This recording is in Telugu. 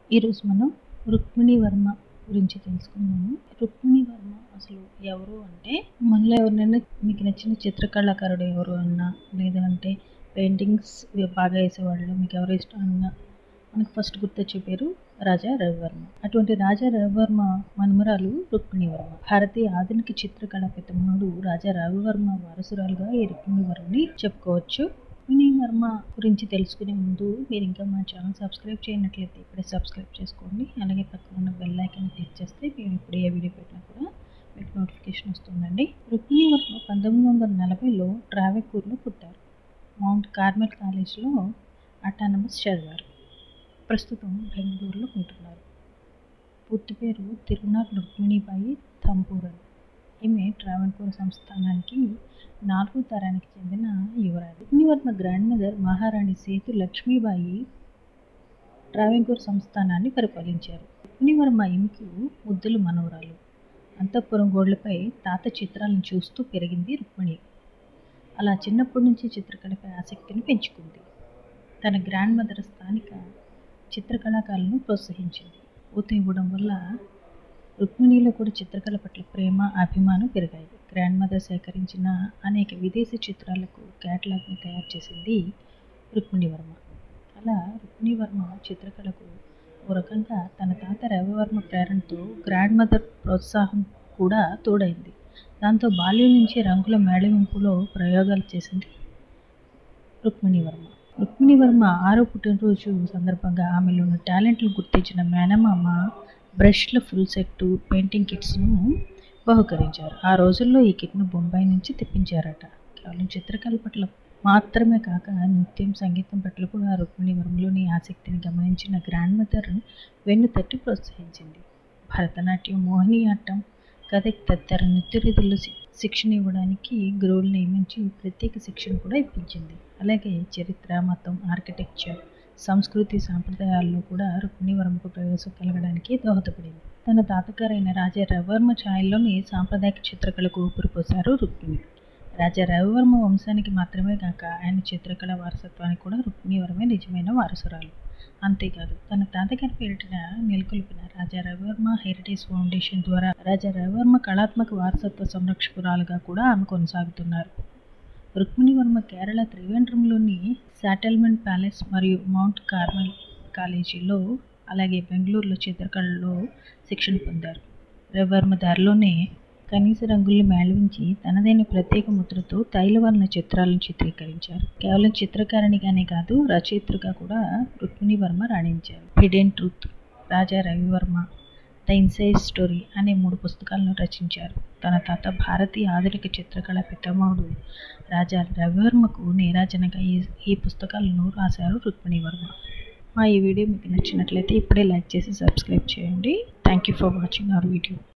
ఈరోజు మనం రుక్మిణి వర్మ గురించి తెలుసుకుందాము. రుక్మిణి వర్మ అసలు ఎవరు అంటే, మనలో ఎవరినైనా మీకు నచ్చిన చిత్రకళాకారుడు ఎవరు అన్నా, లేదంటే పెయింటింగ్స్ బాగా వేసేవాళ్ళు మీకు ఎవరు ఇష్టం అన్నా మనకు ఫస్ట్ గుర్తొచ్చే పేరు రాజా రవివర్మ. అటువంటి రాజా రవివర్మ మనుమరాలు రుక్మిణి వర్మ. భారతీయ ఆధునిక చిత్రకళ పితామహుడు రాజా రవివర్మ వారసురాలుగా ఈ రుక్మిణి వర్మని చెప్పుకోవచ్చు. రుక్మిణి వర్మ గురించి తెలుసుకునే ముందు మీరు ఇంకా మా ఛానల్ సబ్స్క్రైబ్ చేయనట్లయితే ఇప్పుడే సబ్స్క్రైబ్ చేసుకోండి. అలాగే పక్కన ఉన్న బెల్ ఐకాన్ క్లిక్ చేస్తే మేము ఇప్పుడు ఏ వీడియో పెట్టినా కూడా మీకు నోటిఫికేషన్ వస్తుందండి. రుక్మిణి వర్మ 1940లో ట్రావెన్కూర్లో పుట్టారు. మౌంట్ కార్మెల్ కాలేజ్లో అటానమస్ చదివారు. ప్రస్తుతం బెంగళూరులో ఉంటున్నారు. పూర్తి పేరు తిరునాల్ రుక్మిణీబాయి తంబూరన్. ఈమె ట్రావెన్కూర్ సంస్థానానికి 4వ తరానికి చెందిన యువరాణి. రుక్మిణి వర్మ గ్రాండ్ మదర్ మహారాణి సేతు లక్ష్మీబాయి ట్రావెన్కూర్ సంస్థానాన్ని పరిపాలించారు. రుక్మిణి వర్మ ఈమెకు ముద్దుల మనవరాలు. అంతఃపురం గోడలపై తాత చిత్రాలను చూస్తూ పెరిగింది రుక్మిణి. అలా చిన్నప్పటి నుంచి చిత్రకళపై ఆసక్తిని పెంచుకుంది. తన గ్రాండ్ మదర్ స్థానిక చిత్రకళాకారులను ప్రోత్సహించింది. ఊత ఇవ్వడం వల్ల రుక్మిణిలో కూడా చిత్రకళ పట్ల ప్రేమ, అభిమానం పెరిగాయి. గ్రాండ్ మదర్ సేకరించిన అనేక విదేశీ చిత్రాలకు క్యాటలాగ్ని తయారు చేసింది రుక్మిణి వర్మ. అలా రుక్మిణి వర్మ చిత్రకళకు ఓ రకంగా తన తాత రవివర్మ ప్రేరణతో గ్రాండ్ మదర్ ప్రోత్సాహం కూడా తోడైంది. దాంతో బాల్యం నుంచి రంగుల మేళవింపులో ప్రయోగాలు చేసింది రుక్మిణి వర్మ. రుక్మిణి వర్మ 6వ పుట్టినరోజు సందర్భంగా ఆమెలోని టాలెంట్లు గుర్తించిన మేనమామ బ్రష్ల ఫుల్ సెట్, పెయింటింగ్ కిట్స్ను బహుకరించారు. ఆ రోజుల్లో ఈ కిట్ను బొంబాయి నుంచి తెప్పించారట. కేవలం చిత్రకళ పట్ల మాత్రమే కాక నృత్యం, సంగీతం పట్ల కూడా రుక్మిణి వర్మలోని ఆసక్తిని గమనించిన గ్రాండ్ మదర్ వెన్ను తట్టి ప్రోత్సహించింది. భరతనాట్యం, మోహినియాట్టం, కథక్ తదితర నృత్య రీతుల్లో శిక్షణ ఇవ్వడానికి గురువులు నియమించి ప్రత్యేక శిక్షణ కూడా ఇప్పించింది. అలాగే చరిత్ర, మతం, ఆర్కిటెక్చర్, సంస్కృతి, సాంప్రదాయాల్లో కూడా రుక్మిణి వర్మకు ప్రవేశం కలగడానికి దోహదపడింది. తన తాతగారైన రాజా రవివర్మ ఛాయల్లోని సాంప్రదాయక చిత్రకళకు ఊపిరిపోశారు రుక్మిణి. రాజా రవివర్మ వంశానికి మాత్రమే కాక ఆయన చిత్రకళ వారసత్వానికి కూడా రుక్మిణి వర్మే నిజమైన వారసురాలు. అంతేకాదు, తన తాతగారి పేరిట నెలకొల్పిన రాజా రవివర్మ హెరిటేజ్ ఫౌండేషన్ ద్వారా రాజా రవివర్మ కళాత్మక వారసత్వ సంరక్షకురాలుగా కూడా ఆమె కొనసాగుతున్నారు. రుక్మిణి వర్మ కేరళ త్రివేంద్రంలోని సెటిల్మెంట్ ప్యాలెస్ మరియు మౌంట్ కార్మెల్ కాలేజీలో, అలాగే బెంగళూరులో చిత్రకళలో శిక్షణ పొందారు. రవివర్మ దారిలోనే కనీస రంగుల్ని మేళవించి తనదైన ప్రత్యేక ముద్రతో తైలవర్ణ చిత్రాలను చిత్రీకరించారు. కేవలం చిత్రకారిణిగానే కాదు, రచయిత్రిగా కూడా రుక్మిణి వర్మ రాణించారు. Hidden truth, Raja Ravi Varma, the inside story అనే 3 పుస్తకాలను రచించారు. తన తాత భారతీయ ఆధునిక చిత్రకళ పితామహుడు రాజా రవివర్మకు నీరాజనగా ఈ పుస్తకాలను రాశారు రుక్మిణి వర్మ. ఈ వీడియో మీకు నచ్చినట్లయితే ఇప్పుడే లైక్ చేసి సబ్స్క్రైబ్ చేయండి. Thank you for watching our video.